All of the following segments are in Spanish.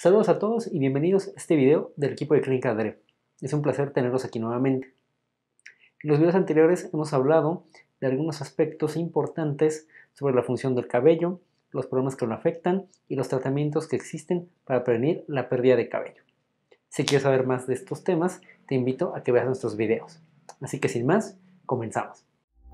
Saludos a todos y bienvenidos a este video del equipo de Clínica DREP. Es un placer tenerlos aquí nuevamente. En los videos anteriores hemos hablado de algunos aspectos importantes sobre la función del cabello, los problemas que lo afectan y los tratamientos que existen para prevenir la pérdida de cabello. Si quieres saber más de estos temas, te invito a que veas nuestros videos. Así que sin más, comenzamos.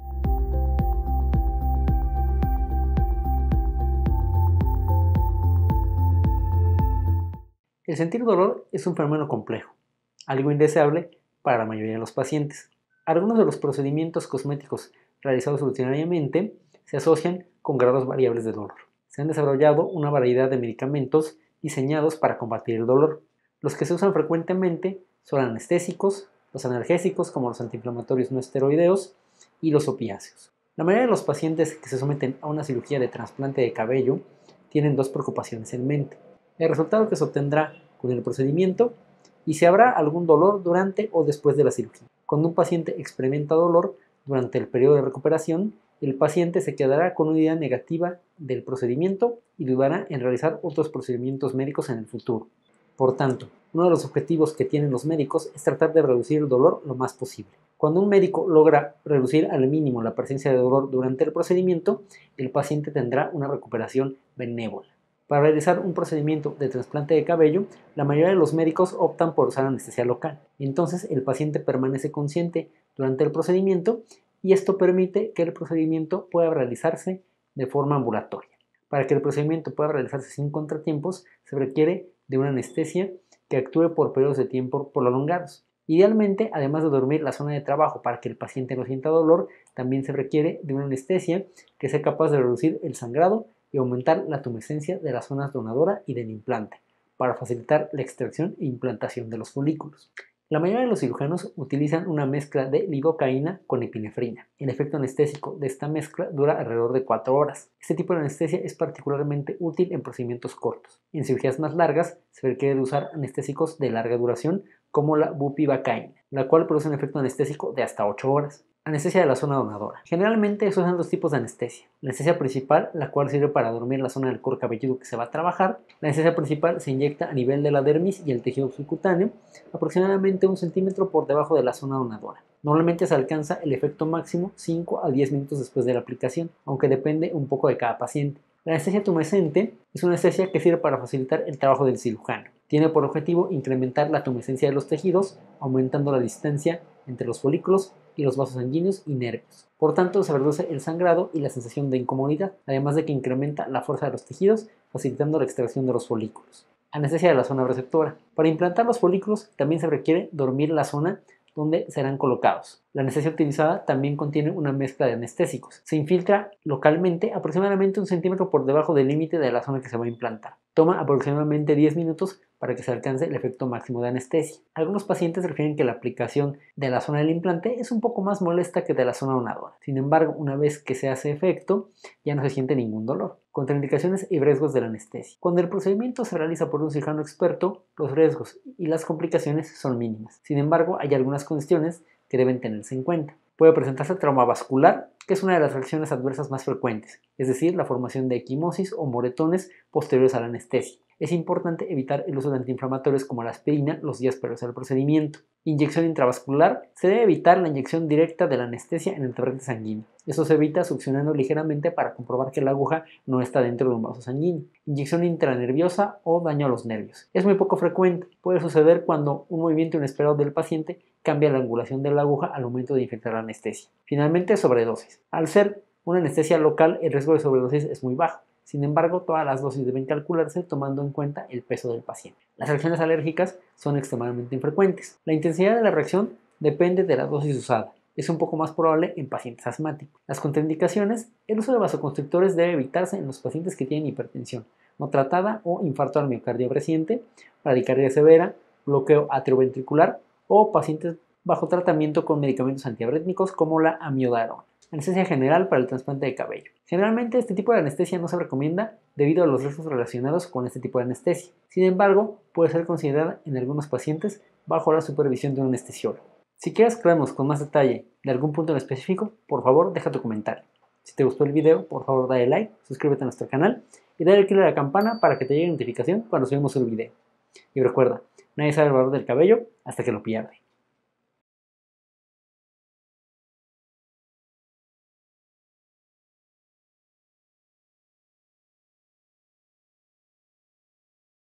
El sentir dolor es un fenómeno complejo, algo indeseable para la mayoría de los pacientes. Algunos de los procedimientos cosméticos realizados rutinariamente se asocian con grados variables de dolor. Se han desarrollado una variedad de medicamentos diseñados para combatir el dolor. Los que se usan frecuentemente son anestésicos, los analgésicos como los antiinflamatorios no esteroideos y los opiáceos. La mayoría de los pacientes que se someten a una cirugía de trasplante de cabello tienen dos preocupaciones en mente: el resultado que se obtendrá con el procedimiento y si habrá algún dolor durante o después de la cirugía. Cuando un paciente experimenta dolor durante el periodo de recuperación, el paciente se quedará con una idea negativa del procedimiento y dudará en realizar otros procedimientos médicos en el futuro. Por tanto, uno de los objetivos que tienen los médicos es tratar de reducir el dolor lo más posible. Cuando un médico logra reducir al mínimo la presencia de dolor durante el procedimiento, el paciente tendrá una recuperación benévola. Para realizar un procedimiento de trasplante de cabello, la mayoría de los médicos optan por usar anestesia local. Entonces, el paciente permanece consciente durante el procedimiento y esto permite que el procedimiento pueda realizarse de forma ambulatoria. Para que el procedimiento pueda realizarse sin contratiempos, se requiere de una anestesia que actúe por periodos de tiempo prolongados. Idealmente, además de dormir la zona de trabajo para que el paciente no sienta dolor, también se requiere de una anestesia que sea capaz de reducir el sangrado y aumentar la tumescencia de las zonas donadora y del implante, para facilitar la extracción e implantación de los folículos. La mayoría de los cirujanos utilizan una mezcla de lidocaína con epinefrina. El efecto anestésico de esta mezcla dura alrededor de 4 horas. Este tipo de anestesia es particularmente útil en procedimientos cortos. En cirugías más largas se requiere usar anestésicos de larga duración como la bupivacaína, la cual produce un efecto anestésico de hasta 8 horas. Anestesia de la zona donadora. Generalmente se usan dos tipos de anestesia. La anestesia principal, la cual sirve para dormir la zona del cuero cabelludo que se va a trabajar. La anestesia principal se inyecta a nivel de la dermis y el tejido subcutáneo, aproximadamente 1 centímetro por debajo de la zona donadora. Normalmente se alcanza el efecto máximo 5 a 10 minutos después de la aplicación, aunque depende un poco de cada paciente. La anestesia tumescente es una anestesia que sirve para facilitar el trabajo del cirujano. Tiene por objetivo incrementar la tumescencia de los tejidos, aumentando la distancia entre los folículos y los vasos sanguíneos y nervios. Por tanto, se reduce el sangrado y la sensación de incomodidad, además de que incrementa la fuerza de los tejidos, facilitando la extracción de los folículos. Anestesia de la zona receptora. Para implantar los folículos también se requiere dormir la zona donde serán colocados. La anestesia utilizada también contiene una mezcla de anestésicos. Se infiltra localmente aproximadamente 1 centímetro por debajo del límite de la zona que se va a implantar. Toma aproximadamente 10 minutos para que se alcance el efecto máximo de anestesia. Algunos pacientes refieren que la aplicación de la zona del implante es un poco más molesta que de la zona donadora. Sin embargo, una vez que se hace efecto, ya no se siente ningún dolor. Contraindicaciones y riesgos de la anestesia. Cuando el procedimiento se realiza por un cirujano experto, los riesgos y las complicaciones son mínimas. Sin embargo, hay algunas condiciones que deben tenerse en cuenta. Puede presentarse trauma vascular, que es una de las reacciones adversas más frecuentes, es decir, la formación de equimosis o moretones posteriores a la anestesia. Es importante evitar el uso de antiinflamatorios como la aspirina los días previos al procedimiento. Inyección intravascular. Se debe evitar la inyección directa de la anestesia en el torrente sanguíneo. Eso se evita succionando ligeramente para comprobar que la aguja no está dentro de un vaso sanguíneo. Inyección intranerviosa o daño a los nervios. Es muy poco frecuente. Puede suceder cuando un movimiento inesperado del paciente cambia la angulación de la aguja al momento de infectar la anestesia. Finalmente, sobredosis. Al ser una anestesia local, el riesgo de sobredosis es muy bajo. Sin embargo, todas las dosis deben calcularse tomando en cuenta el peso del paciente. Las reacciones alérgicas son extremadamente infrecuentes. La intensidad de la reacción depende de la dosis usada. Es un poco más probable en pacientes asmáticos. Las contraindicaciones: el uso de vasoconstrictores debe evitarse en los pacientes que tienen hipertensión no tratada o infarto al miocardio reciente, bradicardia severa, bloqueo atrioventricular o pacientes bajo tratamiento con medicamentos antiarrítmicos como la amiodarona. Anestesia general para el trasplante de cabello. Generalmente este tipo de anestesia no se recomienda debido a los riesgos relacionados con este tipo de anestesia. Sin embargo, puede ser considerada en algunos pacientes bajo la supervisión de un anestesiólogo. Si quieres que hablemos con más detalle de algún punto en específico, por favor deja tu comentario. Si te gustó el video, por favor dale like, suscríbete a nuestro canal y dale click a la campana para que te llegue notificación cuando subimos el video. Y recuerda, nadie sabe el valor del cabello hasta que lo pierde.